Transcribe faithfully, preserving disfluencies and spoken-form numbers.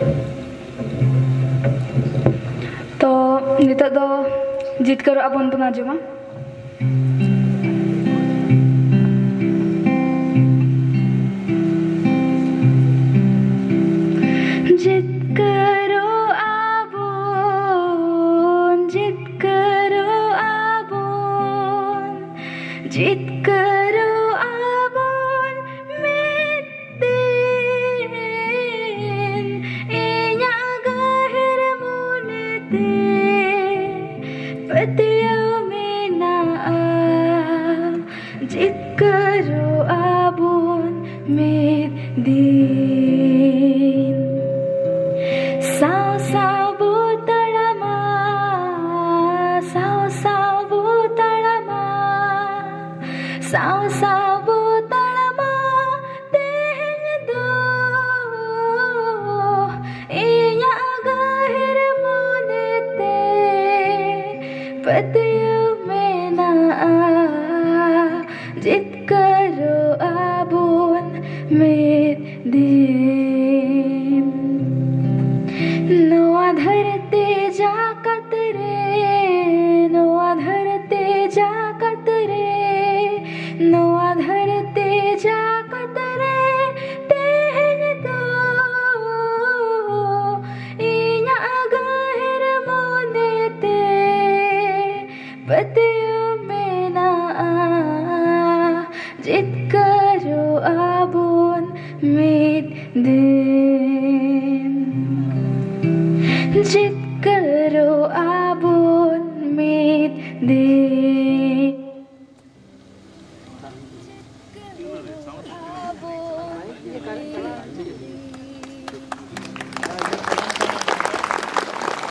तो नितो दो जितकर अबन बन आजमा जितकरो आबोन जितकरो आबोन जितकरो आबोन metin inya gahir munete patiyo mena jitkaro abon metin sao sao bu tarama sao sao bu tarama sao sao bu tarama teng do inya gahir munete patiyo mena jitkaro abon metin नोआ धरते जाकत रे नोआ धरते जाकत रे नोआ धरते जाकत रे तेहन दो इन्या गहर मोनेते पतियो मेना जितकरो आबोन मेत दिन जित